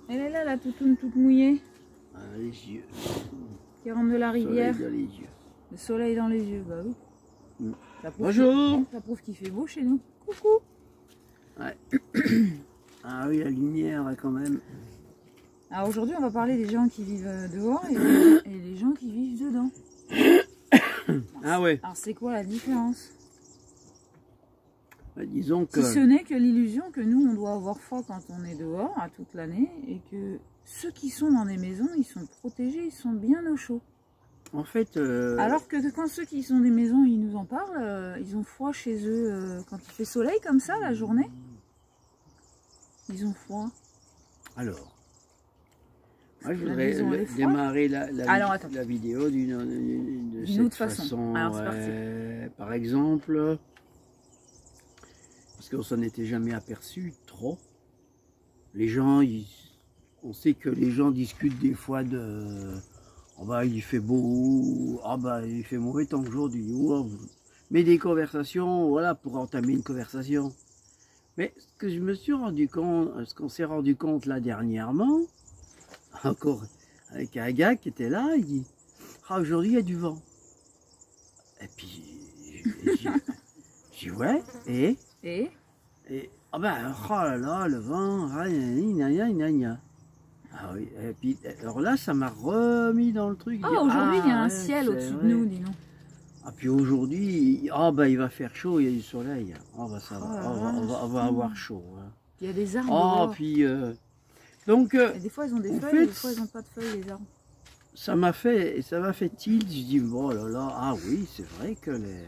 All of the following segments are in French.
Elle est là, la toutoune toute mouillée. Ah, les yeux. Qui rentre de la rivière. Soleil dans les yeux. Le soleil dans les yeux, bah oui. Bonjour. Ça prouve qu'il fait beau chez nous. Coucou. Ouais. Ah oui, la lumière quand même. Alors aujourd'hui, on va parler des gens qui vivent dehors et les gens qui vivent dedans. Ah ouais. Alors c'est quoi la différence? Bah, disons que... Si ce n'est que l'illusion que nous, on doit avoir froid quand on est dehors, à toute l'année, et que ceux qui sont dans des maisons, ils sont protégés, ils sont bien au chaud. En fait... Alors que quand ceux qui sont des maisons, ils nous en parlent, ils ont froid chez eux quand il fait soleil comme ça, la journée. Ils ont froid. Alors, moi je voudrais démarrer la vidéo d'une autre façon. Alors, c'est parti. Par exemple, parce qu'on s'en était jamais aperçu trop, les gens, on sait que les gens discutent des fois de « oh bah il fait beau »,« ah bah il fait mauvais temps aujourd'hui », mais des conversations, voilà, pour entamer une conversation. Mais ce que je me suis rendu compte, ce qu'on s'est rendu compte là dernièrement, encore avec un gars qui était là, il dit « ah aujourd'hui il y a du vent ». Et puis j'ai dit « ouais, et ah ben oh là là le vent, ah oui, et puis alors là ça m'a remis dans le truc. Ah aujourd'hui il y a un ciel au-dessus de nous, dis donc. Ah puis aujourd'hui, ah bah il va faire chaud, il y a du soleil. Ah bah ça va, on va avoir chaud. Hein. Il y a des arbres. Ah puis donc. Et des fois ils ont des feuilles, et des fois ils n'ont pas de feuilles les arbres. Ça m'a fait tilt. Je dis oh là là, ah oui c'est vrai que les.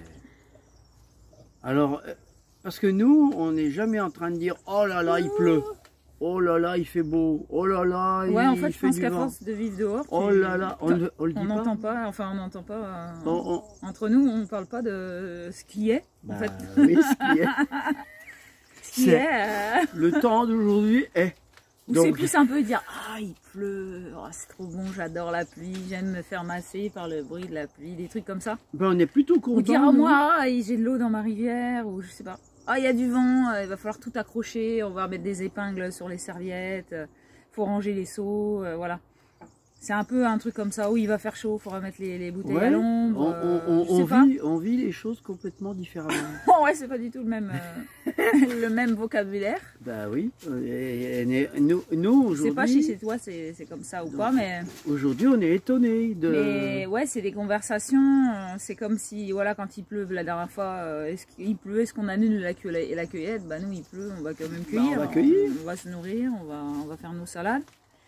Alors parce que nous on n'est jamais en train de dire oh là là il pleut. Oh là là, il fait beau. Oh là là, il fait du vent. Ouais, en fait, je pense qu'à force de vivre dehors, oh là là, on le dit n'entend pas. Enfin, on n'entend pas. Entre nous, on ne parle pas de ce qui est. Bah, en fait. Oui, ce qui est. Ce qui est. Le temps d'aujourd'hui est. Ou c'est plus un peu dire ah il pleut, oh, c'est trop bon, j'adore la pluie, j'aime me faire masser par le bruit de la pluie, des trucs comme ça. Ben, on est plutôt content. Ou dire oh, moi j'ai de l'eau dans ma rivière, ou je sais pas. Ah, il y a du vent, il va falloir tout accrocher, on va mettre des épingles sur les serviettes, faut ranger les seaux, voilà. C'est un peu un truc comme ça, où il va faire chaud, il faut remettre les bouteilles à l'ombre. On vit les choses complètement différemment. Ouais, c'est pas du tout le même, le même vocabulaire. Bah oui, et nous aujourd'hui... Je sais pas si chez toi c'est comme ça ou pas, mais... Aujourd'hui on est étonnés de... Mais ouais, c'est des conversations, c'est comme si, voilà, quand il pleut, la dernière fois, il pleut, est-ce qu'on annule la cueillette? Bah nous il pleut, on va quand même cueillir, on va se nourrir, on va faire nos salades.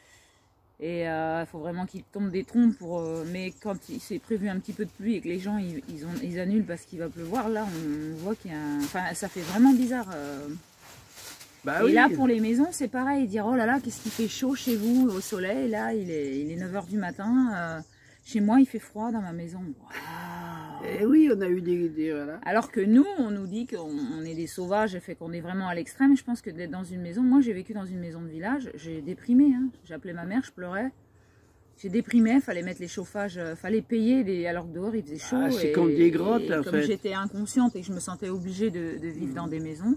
Et il faut vraiment qu'il tombe des trompes pour... mais quand c'est prévu un petit peu de pluie et que les gens ils annulent parce qu'il va pleuvoir, là on voit qu'il y a un... Enfin ça fait vraiment bizarre. Bah, et oui. là pour les maisons c'est pareil, dire oh là là qu'est-ce qu'il fait chaud chez vous au soleil, là il est 9 h du matin, chez moi il fait froid dans ma maison. Et oui, on a eu des voilà. Alors que nous, on nous dit qu'on est des sauvages et fait qu'on est vraiment à l'extrême. Je pense que d'être dans une maison, moi j'ai vécu dans une maison de village, j'ai déprimé. Hein. J'ai appelé ma mère, je pleurais. J'ai déprimé, fallait mettre les chauffages, fallait payer alors que dehors il faisait chaud. Ah, c'est comme des grottes en fait. Comme j'étais inconsciente et que je me sentais obligée de vivre dans des maisons.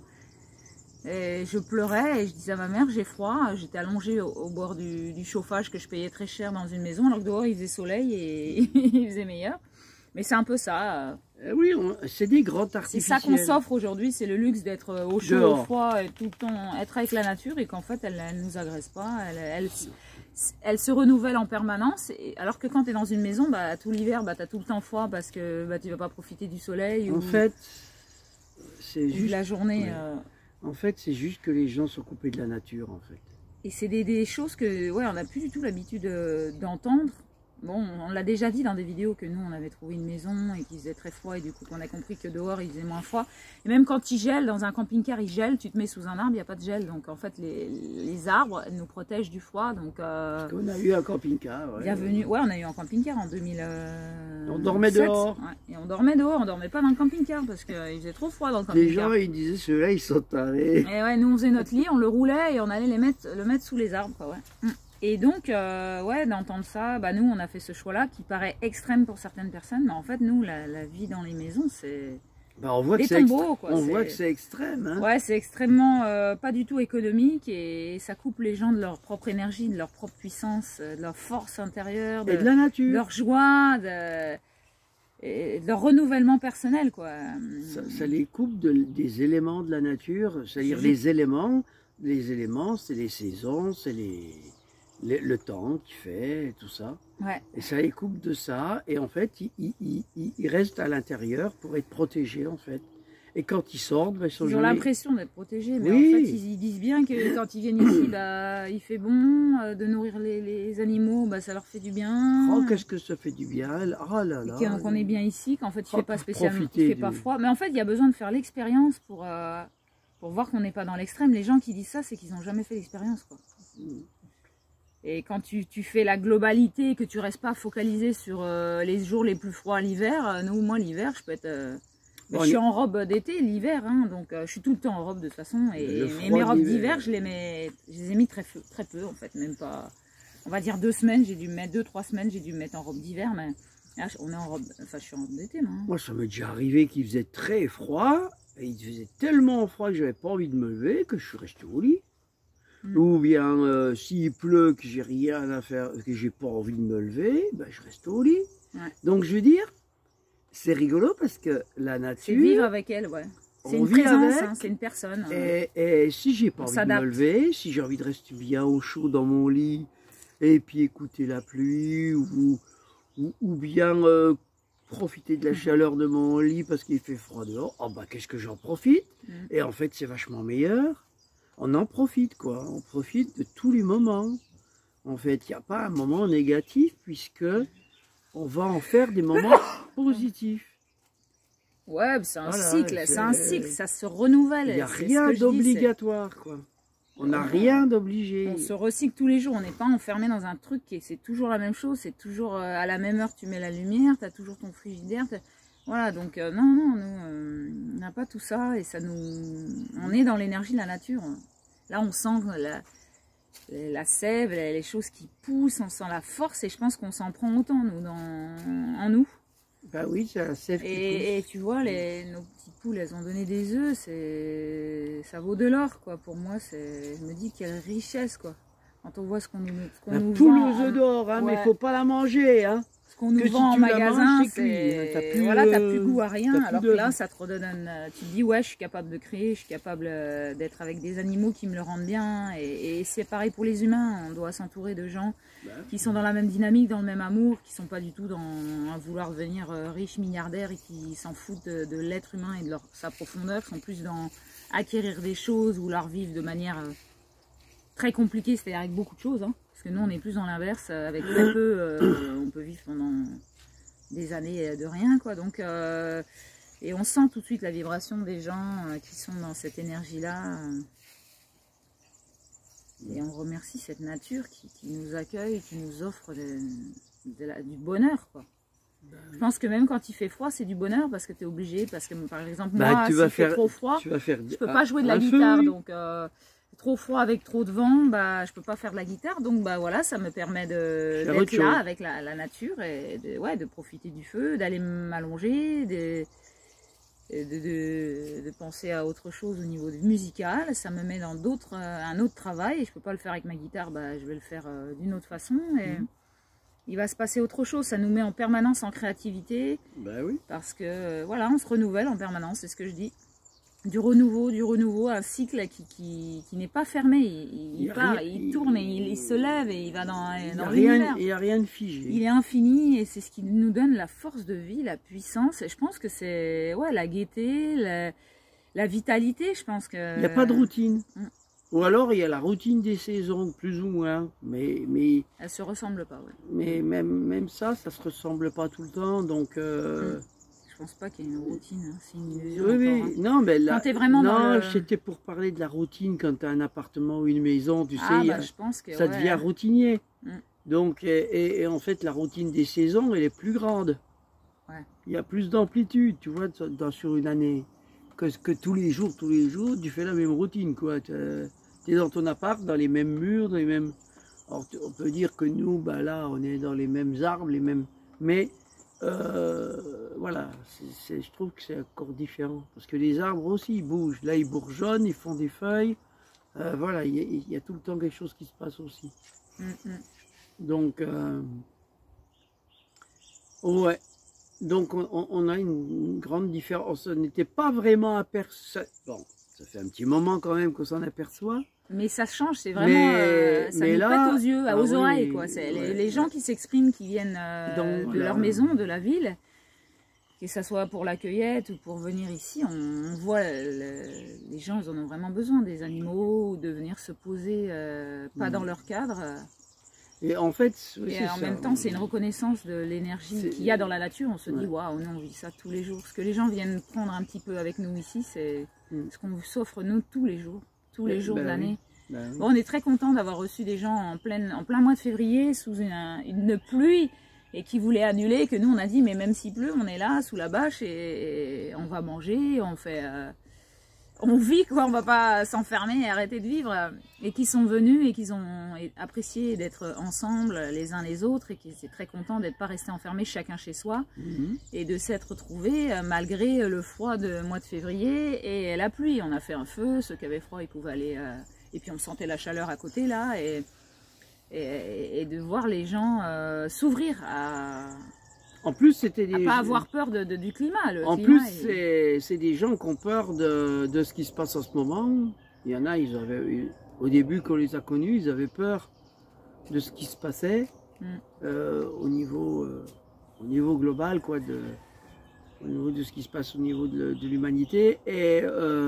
Et je pleurais et je disais à ma mère j'ai froid, j'étais allongée au bord du chauffage que je payais très cher dans une maison alors que dehors il faisait soleil et il faisait meilleur. Mais c'est un peu ça. Oui, c'est des grottes artificielles. C'est ça qu'on s'offre aujourd'hui, c'est le luxe d'être au chaud, au froid, et tout le temps être avec la nature et qu'en fait elle ne nous agresse pas, elle se renouvelle en permanence. Alors que quand tu es dans une maison, bah, tout l'hiver, bah, tu as tout le temps froid parce que bah, tu ne vas pas profiter du soleil. En fait, c'est juste... de la journée. Ouais. En fait, c'est juste que les gens sont coupés de la nature en fait. Et c'est des choses que ouais, on n'a plus du tout l'habitude d'entendre. Bon, on l'a déjà dit dans des vidéos que nous, on avait trouvé une maison et qu'il faisait très froid et du coup qu'on a compris que dehors, il faisait moins froid. Et même quand il gèle, dans un camping-car, il gèle, tu te mets sous un arbre, il n'y a pas de gel. Donc en fait, les arbres nous protègent du froid. Donc, parce qu'on a eu un camping-car. Ouais. Bienvenue. Ouais, on a eu un camping-car en 2000. On dormait dehors. Ouais. Et on dormait dehors, on dormait pas dans le camping-car parce qu'il faisait trop froid dans le camping-car. Les gens, ils disaient, ceux-là, ils sont tarés. Et ouais, nous, on faisait notre lit, on le roulait et on allait le mettre sous les arbres, quoi, ouais. Et donc, ouais, d'entendre ça, bah nous, on a fait ce choix-là qui paraît extrême pour certaines personnes, mais en fait, nous, la vie dans les maisons, c'est... Bah, on voit les que tombeaux, quoi. On voit que c'est extrême. Hein. Ouais, c'est extrêmement pas du tout économique et ça coupe les gens de leur propre énergie, de leur propre puissance, de leur force intérieure, et de la nature, de leur joie, et de leur renouvellement personnel, quoi. Ça les coupe des éléments de la nature, c'est-à-dire les éléments, c'est les saisons, c'est le temps qu'il fait, tout ça. Ouais. Et ça les coupe de ça, et en fait, ils restent à l'intérieur pour être protégés, en fait. Et quand ils sortent, ben, ils ont l'impression d'être protégés, mais oui. en fait, ils disent bien que quand ils viennent ici, bah, il fait bon, de nourrir les animaux, bah, ça leur fait du bien. Oh, qu'est-ce que ça fait du bien. Oh là là. Qu'on est bien ici, qu'en fait, il ne fait pas spécialement, il fait pas froid. Mais en fait, il y a besoin de faire l'expérience pour voir qu'on n'est pas dans l'extrême. Les gens qui disent ça, c'est qu'ils n'ont jamais fait l'expérience, quoi. Et quand tu fais la globalité, que tu restes pas focalisé sur les jours les plus froids l'hiver, moi l'hiver, je peux être... je suis en robe d'été l'hiver, hein, donc je suis tout le temps en robe de toute façon. Et mes robes d'hiver, je les ai mis très peu en fait, même pas... On va dire 2 semaines, j'ai dû me mettre 2-3 semaines, j'ai dû me mettre en robe d'hiver, mais là, on est en robe... Enfin, je suis en robe d'été, moi. Moi, ça m'est déjà arrivé qu'il faisait très froid, et il faisait tellement froid que j'avais pas envie de me lever, que je suis resté au lit. Ou bien s'il pleut, que j'ai rien à faire, que j'ai pas envie de me lever, ben, je reste au lit. Ouais. Donc je veux dire, c'est rigolo parce que la nature... C'est vivre avec elle, ouais. C'est une présence, hein, c'est une personne. Et si j'ai pas envie de me lever, si j'ai envie de rester bien au chaud dans mon lit, et puis écouter la pluie, ou bien profiter de la chaleur de mon lit parce qu'il fait froid dehors, oh bah qu'est-ce que j'en profite. Et en fait c'est vachement meilleur. On en profite, quoi. On profite de tous les moments. En fait, il n'y a pas un moment négatif puisque on va en faire des moments positifs. Ouais, c'est un cycle, ça se renouvelle. Il n'y a rien d'obligatoire, quoi. On n'a rien d'obligé. On se recycle tous les jours, on n'est pas enfermé dans un truc qui c'est toujours la même chose, c'est toujours à la même heure tu mets la lumière, tu as toujours ton frigidaire. Voilà, donc non, nous, on n'a pas tout ça et ça nous... On est dans l'énergie de la nature. Là, on sent la sève, les choses qui poussent, on sent la force et je pense qu'on s'en prend autant, nous, en nous. Bah oui, c'est la sève qui pousse. Et tu vois, nos petites poules, elles ont donné des œufs, ça vaut de l'or, quoi. Pour moi, je me dis quelle richesse, quoi. Quand on voit ce qu'on nous vend. La poule aux œufs d'or, hein, mais il ne faut pas la manger, hein. Ce qu'on nous vend en magasin, voilà, t'as plus goût à rien. Alors que là, ça te redonne tu te dis, ouais, je suis capable de créer, je suis capable d'être avec des animaux qui me le rendent bien. Et c'est pareil pour les humains. On doit s'entourer de gens qui sont dans la même dynamique, dans le même amour, qui sont pas du tout dans à vouloir devenir riches, milliardaires et qui s'en foutent de l'être humain et de sa profondeur, qui sont plus dans acquérir des choses ou leur vivre de manière très compliquée, c'est-à-dire avec beaucoup de choses, hein. Parce que nous, on est plus dans l'inverse, avec très peu, on peut vivre pendant des années de rien, quoi. Donc, et on sent tout de suite la vibration des gens qui sont dans cette énergie-là. Et on remercie cette nature qui nous accueille, qui nous offre du bonheur, quoi. Je pense que même quand il fait froid, c'est du bonheur parce que tu es obligé, parce que par exemple, moi, s'il fait trop froid, je peux pas jouer de la guitare, donc... trop froid avec trop de vent, bah je peux pas faire de la guitare, donc bah voilà, ça me permet d'être là avec la nature et de profiter du feu, d'aller m'allonger, de penser à autre chose au niveau musical. Ça me met dans un autre travail et je peux pas le faire avec ma guitare, bah je vais le faire d'une autre façon et il va se passer autre chose. Ça nous met en permanence en créativité, bah oui. Parce que voilà, on se renouvelle en permanence, c'est ce que je dis. Du renouveau, un cycle qui n'est pas fermé, il tourne et il se lève et il va dans l'univers. Il n'y a rien de figé. Il est infini et c'est ce qui nous donne la force de vie, la puissance. Et je pense que c'est la gaieté, la vitalité, je pense que... Il n'y a pas de routine. Ou alors il y a la routine des saisons, plus ou moins, mais elles se ressemblent pas, ouais. Mais même ça se ressemble pas tout le temps, donc... Je pense pas qu'il y ait une routine, hein. C'est une illusion. Oui, encore, hein. Non, mais là, vraiment c'était pour parler de la routine quand tu as un appartement ou une maison, tu sais, je pense que, ça devient routinier. Donc, et en fait, la routine des saisons, elle est plus grande. Ouais. Il y a plus d'amplitude, tu vois, sur une année. Que tous les jours, tu fais la même routine, quoi. Tu es dans ton appart, dans les mêmes murs, dans les mêmes... Alors, on peut dire que nous, bah là, on est dans les mêmes arbres, les mêmes... Mais voilà, je trouve que c'est encore différent. Parce que les arbres aussi, ils bougent. Là, ils bourgeonnent, ils font des feuilles. Voilà, il y a tout le temps quelque chose qui se passe aussi. Donc, ouais. Donc, on a une grande différence. On n'était pas vraiment aperçu. Bon, ça fait un petit moment quand même qu'on s'en aperçoit. Mais ça change, c'est vraiment, ça nous pète aux yeux, aux oreilles, quoi. Les gens qui s'expriment, qui viennent de leur maison, de la ville, que ce soit pour la cueillette ou pour venir ici, on voit les gens, ils en ont vraiment besoin, des animaux, ou de venir se poser, pas dans leur cadre. Et en fait, et en même temps, c'est une reconnaissance de l'énergie qu'il y a dans la nature. On se dit, waouh, on vit ça tous les jours. Ce que les gens viennent prendre un petit peu avec nous ici, c'est ce qu'on s'offre nous tous les jours. Tous les jours de l'année. Oui. Bon, on est très content d'avoir reçu des gens en plein mois de février sous une pluie et qui voulaient annuler, que nous on a dit mais même s'il pleut on est là sous la bâche et on va manger, on vit quoi, on va pas s'enfermer et arrêter de vivre, et qui sont venus et qui ont apprécié d'être ensemble les uns les autres et qui étaient très contents d'être pas restés enfermés chacun chez soi et de s'être retrouvés malgré le froid de mois de février et la pluie. On a fait un feu, ceux qui avaient froid ils pouvaient aller et puis on sentait la chaleur à côté là et de voir les gens s'ouvrir à... En plus, c'était des... pas avoir peur du climat. Plus, c'est des gens qui ont peur de ce qui se passe en ce moment. Il y en a, ils avaient, au début, quand on les a connus, ils avaient peur de ce qui se passait au niveau global, quoi, au niveau de ce qui se passe au niveau de l'humanité. Et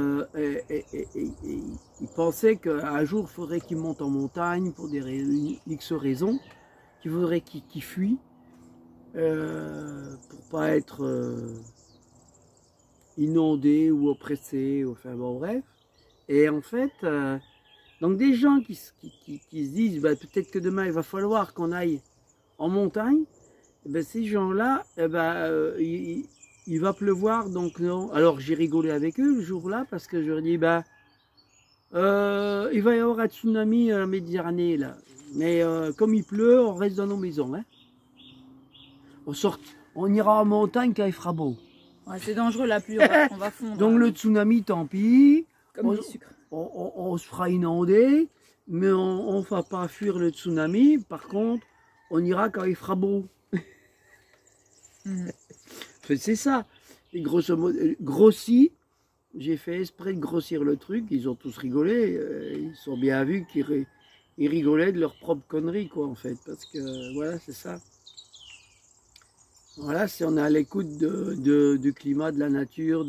ils pensaient qu'un jour, il faudrait qu'ils montent en montagne pour des X raisons, qu'il faudrait qu'ils fuient. Pour pas être inondé ou oppressé, enfin bon bref. Et en fait, donc des gens qui se disent bah, peut-être que demain il va falloir qu'on aille en montagne, et ben, ces gens-là, il va pleuvoir donc non. Alors j'ai rigolé avec eux le jour-là parce que je leur dis bah il va y avoir un tsunami en Méditerranée là, mais comme il pleut, on reste dans nos maisons, hein. On ira en montagne quand il fera beau. Ouais, c'est dangereux la pluie, on va fondre. Donc le tsunami, tant pis. Comme du sucre. On se fera inonder, mais on ne va pas fuir le tsunami. Par contre, on ira quand il fera beau. C'est ça. Et grosso modo, grossi, j'ai fait exprès de grossir le truc. Ils ont tous rigolé. Ils sont bien vus qu'ils rigolaient de leur propre connerie, quoi, en fait. Parce que, voilà, c'est ça. Voilà, si on est à l'écoute du climat, de la nature,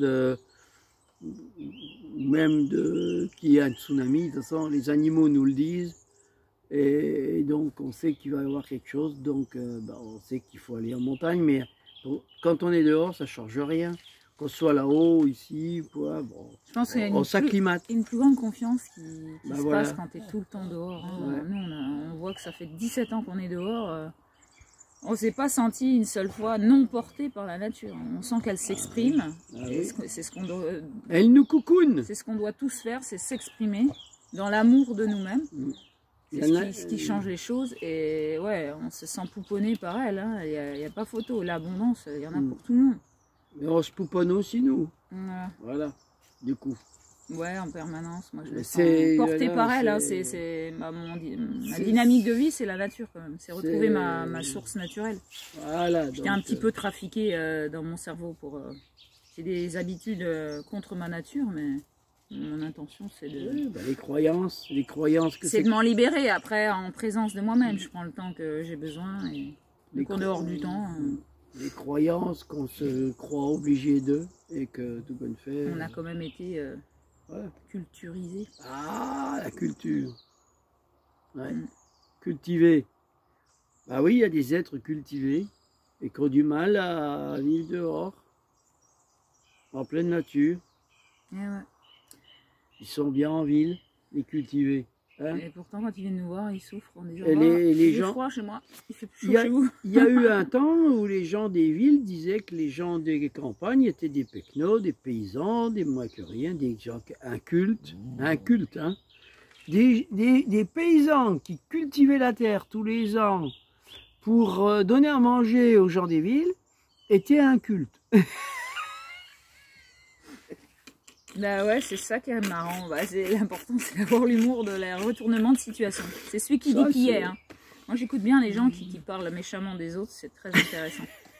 même qu'il y a un tsunami, de toute façon, les animaux nous le disent, et donc on sait qu'il va y avoir quelque chose, donc on sait qu'il faut aller en montagne, mais quand on est dehors, ça ne change rien. Qu'on soit là-haut, ici, quoi, bon, je pense qu'il y a une plus grande confiance qui se passe quand tu es tout le temps dehors. Hein. Ouais. Nous, on voit que ça fait 17 ans qu'on est dehors. On ne s'est pas senti une seule fois non porté par la nature. On sent qu'elle s'exprime. C'est ce qu'on doit. Elle nous coucoune. C'est ce qu'on doit tous faire, c'est s'exprimer dans l'amour de nous-mêmes. C'est ce qui change les choses. Et ouais, on se sent pouponné par elle. Hein. Il n'y a pas photo. L'abondance, il y en a pour tout le monde. Mais on se pouponne aussi, nous. Voilà. Du coup. Ouais, en permanence. Moi, je me sens portée par elle. Hein. C'est ma dynamique de vie, c'est la nature quand même. C'est retrouver ma source naturelle. Voilà. J'étais un petit peu trafiquée dans mon cerveau pour. J'ai des habitudes contre ma nature, mais mon intention, c'est de. Oui, les croyances que c'est de m'en libérer. Après, en présence de moi-même, je prends le temps que j'ai besoin et en dehors du temps. Les croyances qu'on se croit obligé d'eux et que tout bonne fait. On a quand même été. Culturisé. Ah, la culture. Ouais. Cultivé. Bah oui, il y a des êtres cultivés et qui ont du mal à vivre dehors, en pleine nature. Et ouais. Ils sont bien en ville, les cultivés. Hein? Et pourtant, quand ils viennent nous voir, ils souffrent. On dit, il fait froid chez moi, il fait plus chaud chez vous. Il y a eu un temps où les gens des villes disaient que les gens des campagnes étaient des pecnos, des paysans, des moins que rien, des gens incultes, hein? Des paysans qui cultivaient la terre tous les ans pour donner à manger aux gens des villes, était un culte. Bah ouais, c'est ça qui est marrant. Bah, l'important, c'est d'avoir l'humour de la retournement de situation. C'est celui qui dit qui est. Hein. Moi, j'écoute bien les gens qui parlent méchamment des autres. C'est très intéressant.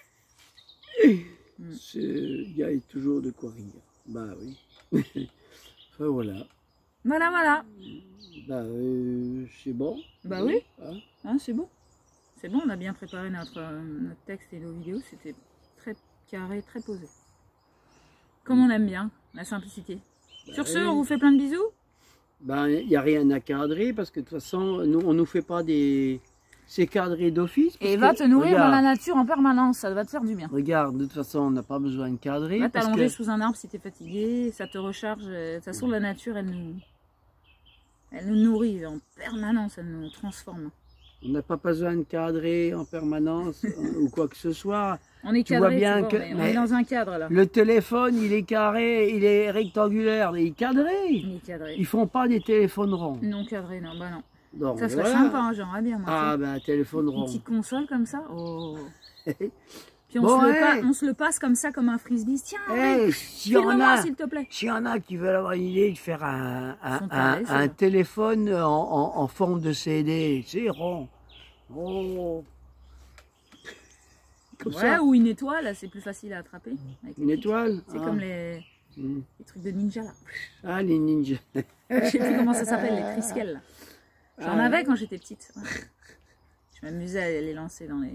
Il y a toujours de quoi rire. Bah oui. Enfin, voilà. Voilà, voilà. Bah, c'est bon. Bah oui. Hein, c'est bon. C'est bon, on a bien préparé notre texte et nos vidéos. C'était très carré, très posé. Comme on aime bien, la simplicité. Bah Sur ce, on vous fait plein de bisous. Ben, il n'y a rien à cadrer parce que de toute façon, nous, on ne nous fait pas des... C'est cadré d'office. Et va te nourrir dans la nature en permanence, ça va te faire du bien. Regarde, de toute façon, on n'a pas besoin de cadrer. Va t'allonger sous un arbre si tu es fatigué, ça te recharge. De toute façon, la nature, elle nous nourrit en permanence, elle nous transforme. On n'a pas besoin de cadrer en permanence ou quoi que ce soit. On est cadré, tu vois bien on est dans un cadre là. Le téléphone, il est carré, il est rectangulaire, il est cadré. Il est cadré. Ils font pas des téléphones ronds. Non cadré, non, bah non. Donc, ça serait sympa, hein, j'aimerais bien. Moi, ah ben, téléphone rond. Une petite console comme ça. Oh. Puis on se le passe comme ça, comme un frisbee. Tiens, filme-moi s'il te plaît. S'il y en a qui veulent avoir une idée de faire un téléphone en forme de CD, c'est rond. Oh. Ouais, ça. Ou une étoile, c'est plus facile à attraper. Une étoile. C'est comme les trucs de ninja là. Ah, les ninjas. Je sais plus comment ça s'appelle, les trisquelles. J'en avais quand j'étais petite. Je m'amusais à les lancer dans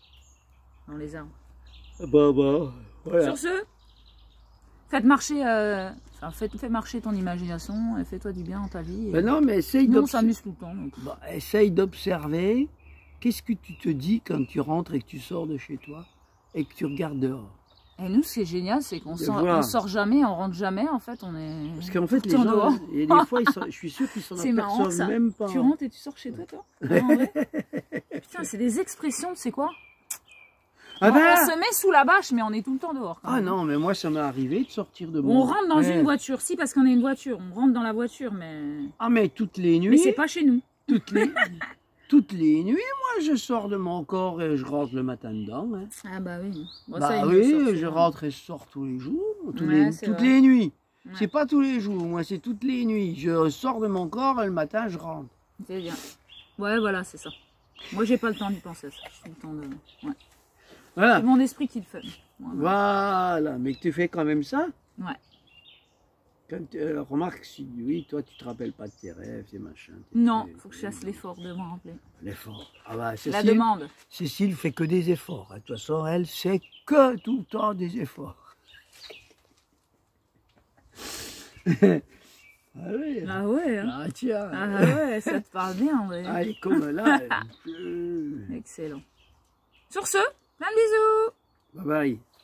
les arbres. Bah, voilà. Sur ce, faites marcher, fais marcher ton imagination et fais-toi du bien dans ta vie. Ben non, mais essaye nous, on s'amuse tout le temps. Donc. Bah, essaye d'observer. Qu'est-ce que tu te dis quand tu rentres et que tu sors de chez toi et que tu regardes dehors? Et nous, ce qui est génial, c'est qu'on sort jamais, on rentre jamais, en fait, on est... Parce qu'en fait, les gens, dehors. Et des fois, je suis sûr qu'ils s'en aperçoivent même pas. Tu rentres et tu sors chez toi, toi? Putain, c'est des expressions, tu sais quoi? On se met sous la bâche, mais on est tout le temps dehors. Ah non, mais moi, ça m'est arrivé de sortir de mon... On rentre dans une voiture, si, parce qu'on a une voiture, on rentre dans la voiture, mais... Ah, mais toutes les nuits... Mais c'est pas chez nous. Toutes les nuits, moi, je sors de mon corps et je rentre le matin dedans. Hein. Ah bah oui. Bon, bah ça, oui, je rentre et je sors tous les jours, toutes les nuits. Ouais. C'est pas tous les jours, moi, c'est toutes les nuits. Je sors de mon corps et le matin, je rentre. C'est bien. Ouais, voilà, c'est ça. Moi, j'ai pas le temps d'y penser à ça. Je suis le temps de... Ouais. Voilà. C'est mon esprit qui le fait. Voilà, mais tu fais quand même ça? Ouais. Quand remarque, si oui, toi tu te rappelles pas de tes rêves, tes machins. Non, il faut que je fasse l'effort de m'en rappeler. L'effort. Ah bah, la demande. Cécile fait que des efforts. De toute façon, elle sait que tout le temps des efforts. Ah oui. Ah ouais. Hein. Ah tiens. Ah ouais, ça te parle bien. Ouais. Ah, elle est comme là. Excellent. Sur ce, plein de bisous. Bye bye.